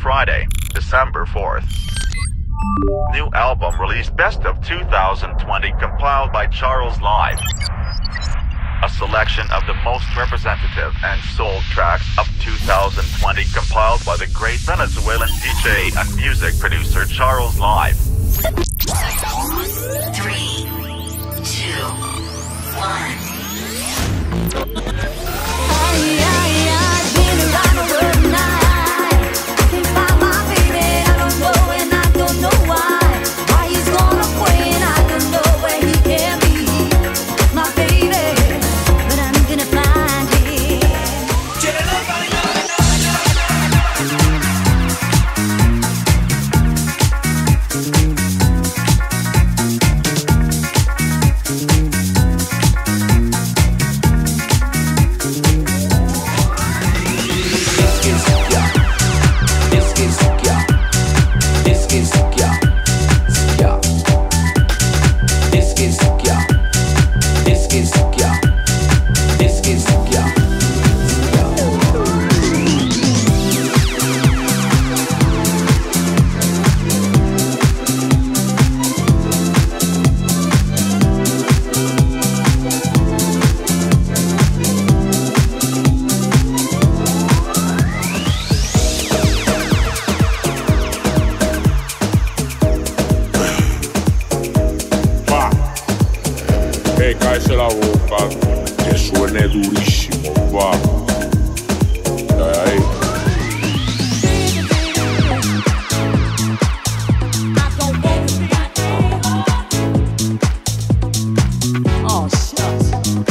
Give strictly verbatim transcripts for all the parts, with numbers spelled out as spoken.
Friday, December fourth. New album released best of two thousand twenty compiled by Charles Live. A selection of the most representative and sold tracks of two thousand twenty compiled by the great Venezuelan D J and music producer Charles Live. Three, two, one. Cállese la boca, que suene durísimo, va. Ahí. Oh, shucks.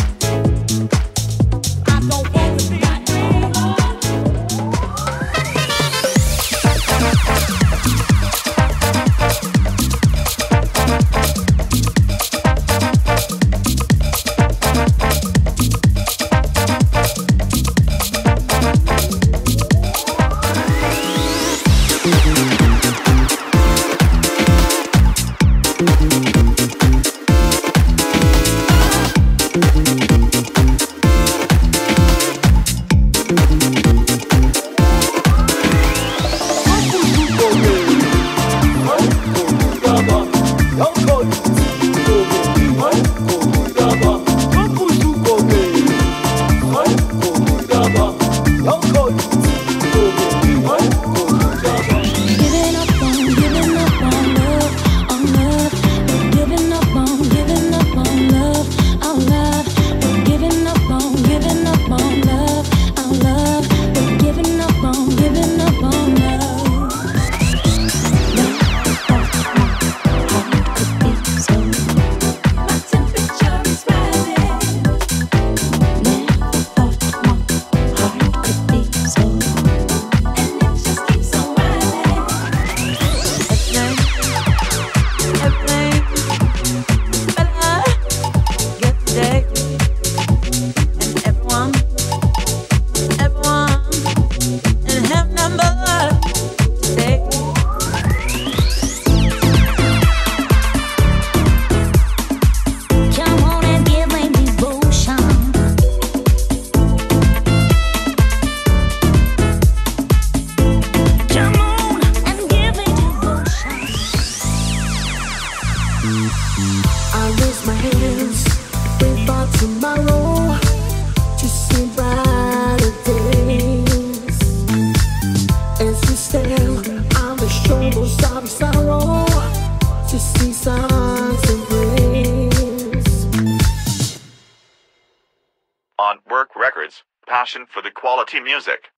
I raise my hands, wait for tomorrow to see brighter days. As we stand on the shoulders of sorrow to see signs of grace. On Work Records, passion for the quality music.